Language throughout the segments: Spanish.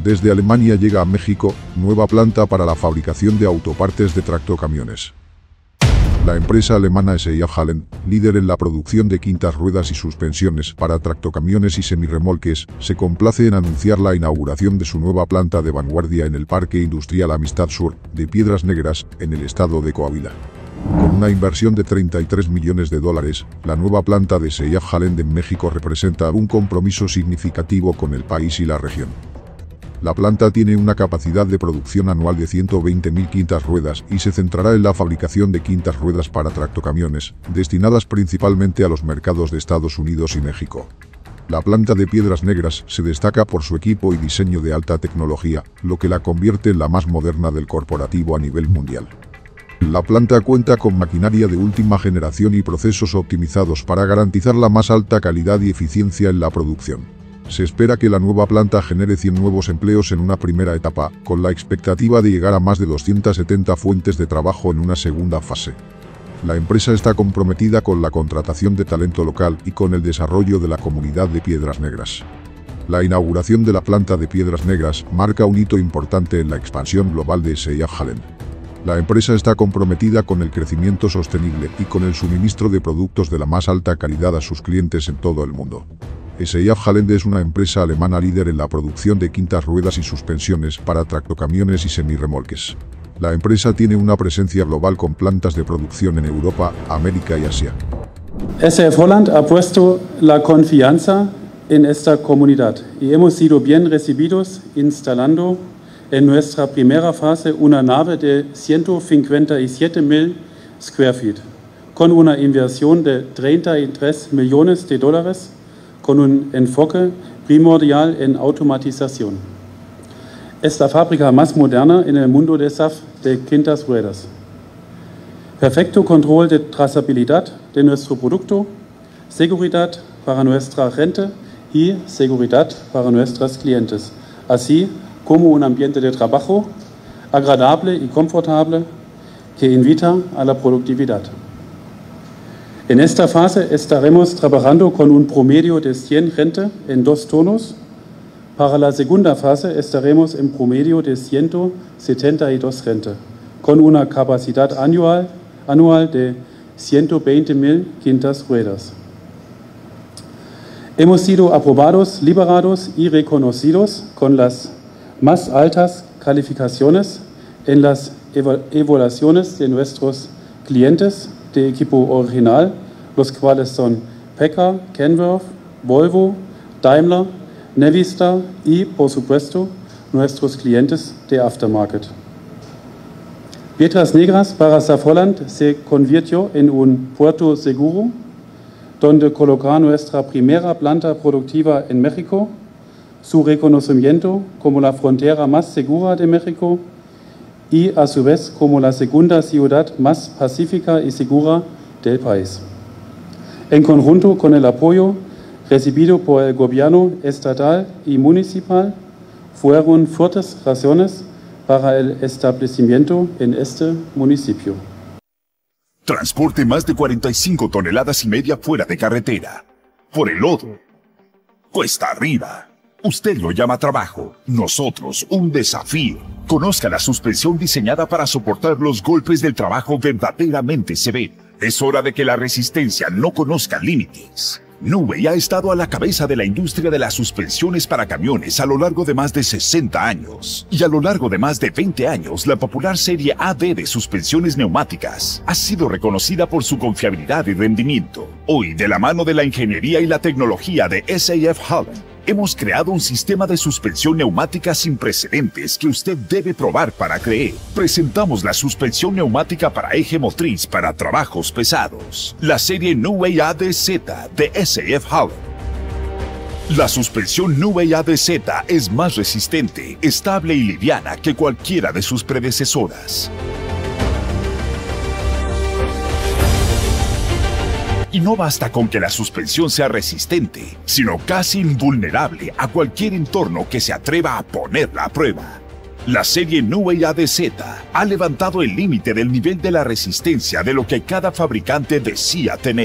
Desde Alemania llega a México, nueva planta para la fabricación de autopartes de tractocamiones. La empresa alemana SIA Hallen, líder en la producción de quintas ruedas y suspensiones para tractocamiones y semirremolques, se complace en anunciar la inauguración de su nueva planta de vanguardia en el Parque Industrial Amistad Sur, de Piedras Negras, en el estado de Coahuila. Con una inversión de $33 millones, la nueva planta de SIA Hallen en México representa un compromiso significativo con el país y la región. La planta tiene una capacidad de producción anual de 120.000 quintas ruedas y se centrará en la fabricación de quintas ruedas para tractocamiones, destinadas principalmente a los mercados de Estados Unidos y México. La planta de Piedras Negras se destaca por su equipo y diseño de alta tecnología, lo que la convierte en la más moderna del corporativo a nivel mundial. La planta cuenta con maquinaria de última generación y procesos optimizados para garantizar la más alta calidad y eficiencia en la producción. Se espera que la nueva planta genere 100 nuevos empleos en una primera etapa, con la expectativa de llegar a más de 270 fuentes de trabajo en una segunda fase. La empresa está comprometida con la contratación de talento local y con el desarrollo de la comunidad de Piedras Negras. La inauguración de la planta de Piedras Negras marca un hito importante en la expansión global de SIA Hallen. La empresa está comprometida con el crecimiento sostenible y con el suministro de productos de la más alta calidad a sus clientes en todo el mundo. SIA Hallen es una empresa alemana líder en la producción de quintas ruedas y suspensiones para tractocamiones y semirremolques. La empresa tiene una presencia global con plantas de producción en Europa, América y Asia. SAF Holland ha puesto la confianza en esta comunidad y hemos sido bien recibidos instalando en nuestra primera fase una nave de 157.000 square feet, con una inversión de $33 millones, con un enfoque primordial en automatización. Es la fábrica más moderna en el mundo de SAF de quintas ruedas. Perfecto control de trazabilidad de nuestro producto, seguridad para nuestra gente y seguridad para nuestros clientes, así como un ambiente de trabajo agradable y confortable que invita a la productividad. En esta fase estaremos trabajando con un promedio de 100 gente en 2 turnos. Para la segunda fase estaremos en promedio de 172 gente, con una capacidad anual de 120.000 quintas ruedas. Hemos sido aprobados, liberados y reconocidos con las más altas calificaciones en las evaluaciones de nuestros clientes de equipo original, los cuales son PACCAR, Kenworth, Volvo, Daimler, Navistar y, por supuesto, nuestros clientes de aftermarket. Piedras Negras para SAF Holland se convirtió en un puerto seguro, donde colocar nuestra primera planta productiva en México, su reconocimiento como la frontera más segura de México y a su vez como la segunda ciudad más pacífica y segura del país. En conjunto con el apoyo recibido por el gobierno estatal y municipal, fueron fuertes razones para el establecimiento en este municipio. Transporte más de 45 toneladas y media fuera de carretera. Por el lodo. Cuesta arriba. Usted lo llama trabajo, nosotros un desafío. Conozca la suspensión diseñada para soportar los golpes del trabajo verdaderamente severo. Es hora de que la resistencia no conozca límites. Newway ha estado a la cabeza de la industria de las suspensiones para camiones a lo largo de más de 60 años. Y a lo largo de más de 20 años, la popular serie AD de suspensiones neumáticas ha sido reconocida por su confiabilidad y rendimiento. Hoy, de la mano de la ingeniería y la tecnología de SAF Hallen, hemos creado un sistema de suspensión neumática sin precedentes que usted debe probar para creer. Presentamos la suspensión neumática para eje motriz para trabajos pesados. La serie Newway ADZ de SAF Hallen. La suspensión Newway ADZ es más resistente, estable y liviana que cualquiera de sus predecesoras. Y no basta con que la suspensión sea resistente, sino casi invulnerable a cualquier entorno que se atreva a ponerla a prueba. La serie Newway ADZ ha levantado el límite del nivel de la resistencia de lo que cada fabricante decía tener.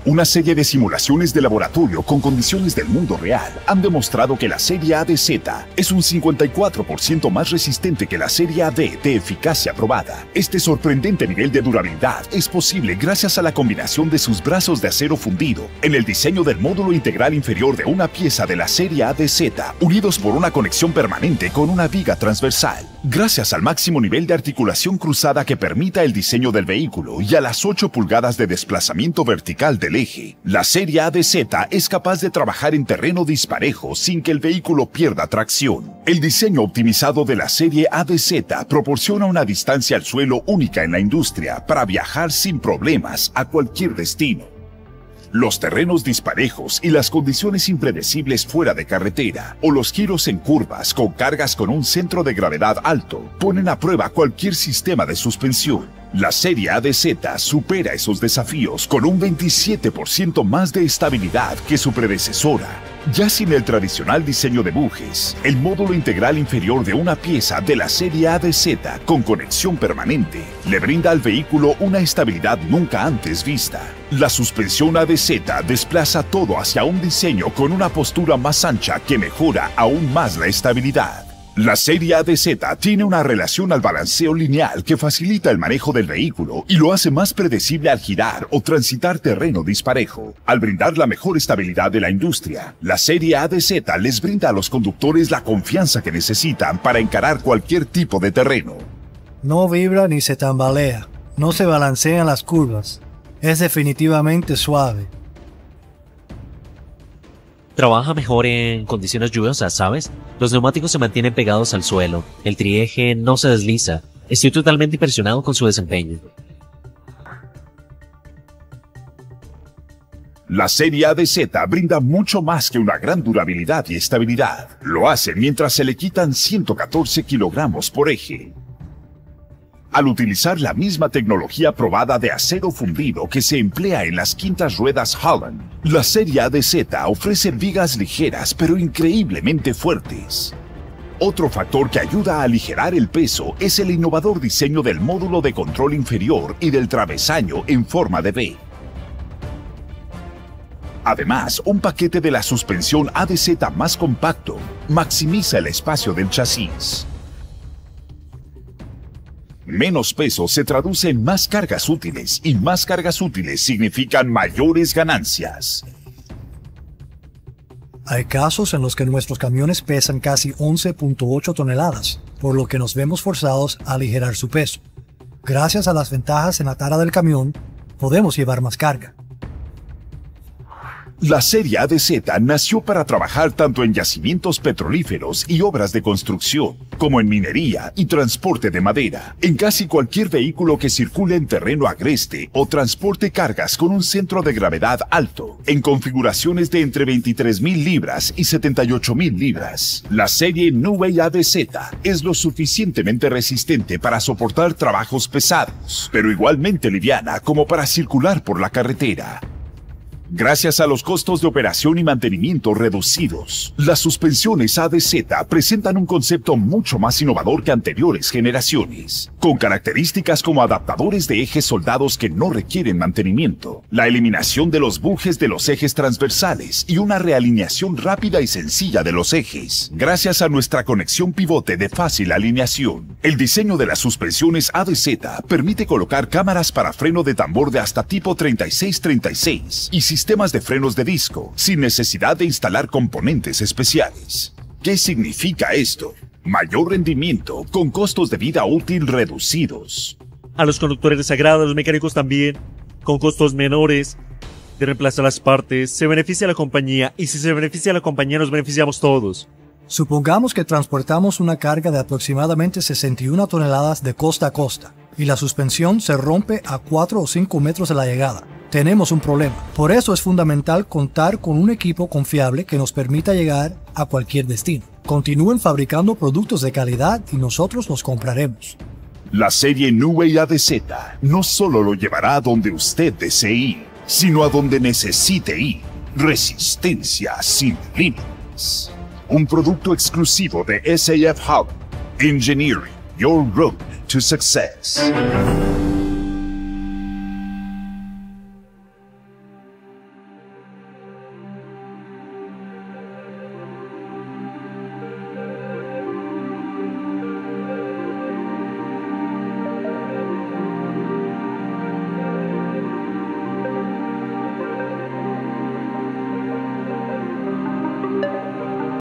Una serie de simulaciones de laboratorio con condiciones del mundo real han demostrado que la serie ADZ es un 54% más resistente que la serie AD de eficacia probada. Este sorprendente nivel de durabilidad es posible gracias a la combinación de sus brazos de acero fundido en el diseño del módulo integral inferior de una pieza de la serie ADZ, unidos por una conexión permanente con una viga transversal. Gracias al máximo nivel de articulación cruzada que permita el diseño del vehículo y a las 8 pulgadas de desplazamiento vertical del eje, la serie ADZ es capaz de trabajar en terreno disparejo sin que el vehículo pierda tracción. El diseño optimizado de la serie ADZ proporciona una distancia al suelo única en la industria para viajar sin problemas a cualquier destino. Los terrenos disparejos y las condiciones impredecibles fuera de carretera o los giros en curvas con cargas con un centro de gravedad alto ponen a prueba cualquier sistema de suspensión. La serie ADZ supera esos desafíos con un 27% más de estabilidad que su predecesora. Ya sin el tradicional diseño de bujes, el módulo integral inferior de una pieza de la serie ADZ con conexión permanente le brinda al vehículo una estabilidad nunca antes vista. La suspensión ADZ desplaza todo hacia un diseño con una postura más ancha que mejora aún más la estabilidad. La serie ADZ tiene una relación al balanceo lineal que facilita el manejo del vehículo y lo hace más predecible al girar o transitar terreno disparejo. Al brindar la mejor estabilidad de la industria, la serie ADZ les brinda a los conductores la confianza que necesitan para encarar cualquier tipo de terreno. No vibra ni se tambalea, no se balancea en las curvas, es definitivamente suave. Trabaja mejor en condiciones lluviosas, ¿sabes? Los neumáticos se mantienen pegados al suelo, el trieje no se desliza. Estoy totalmente impresionado con su desempeño. La serie ADZ brinda mucho más que una gran durabilidad y estabilidad. Lo hace mientras se le quitan 114 kilogramos por eje. Al utilizar la misma tecnología probada de acero fundido que se emplea en las quintas ruedas Holland, la serie ADZ ofrece vigas ligeras pero increíblemente fuertes. Otro factor que ayuda a aligerar el peso es el innovador diseño del módulo de control inferior y del travesaño en forma de V. Además, un paquete de la suspensión ADZ más compacto maximiza el espacio del chasis. Menos peso se traduce en más cargas útiles y más cargas útiles significan mayores ganancias. Hay casos en los que nuestros camiones pesan casi 11.8 toneladas, por lo que nos vemos forzados a aligerar su peso. Gracias a las ventajas en la tara del camión, podemos llevar más carga. La serie ADZ nació para trabajar tanto en yacimientos petrolíferos y obras de construcción, como en minería y transporte de madera, en casi cualquier vehículo que circule en terreno agreste o transporte cargas con un centro de gravedad alto, en configuraciones de entre 23.000 libras y 78.000 libras. La serie New Way ADZ es lo suficientemente resistente para soportar trabajos pesados, pero igualmente liviana como para circular por la carretera. Gracias a los costos de operación y mantenimiento reducidos, las suspensiones ADZ presentan un concepto mucho más innovador que anteriores generaciones, con características como adaptadores de ejes soldados que no requieren mantenimiento, la eliminación de los bujes de los ejes transversales y una realineación rápida y sencilla de los ejes, gracias a nuestra conexión pivote de fácil alineación. El diseño de las suspensiones ADZ permite colocar cámaras para freno de tambor de hasta tipo 3636 y sistemas de frenos de disco, sin necesidad de instalar componentes especiales. ¿Qué significa esto? Mayor rendimiento con costos de vida útil reducidos. A los conductores les agrada, a los mecánicos también, con costos menores de reemplazar las partes, se beneficia la compañía, y si se beneficia la compañía nos beneficiamos todos. Supongamos que transportamos una carga de aproximadamente 61 toneladas de costa a costa, y la suspensión se rompe a 4 o 5 metros de la llegada. Tenemos un problema. Por eso es fundamental contar con un equipo confiable que nos permita llegar a cualquier destino. Continúen fabricando productos de calidad y nosotros los compraremos. La serie New Way ADZ no solo lo llevará a donde usted desee ir, sino a donde necesite ir. Resistencia sin límites. Un producto exclusivo de SAF Holland. Engineering your road to success.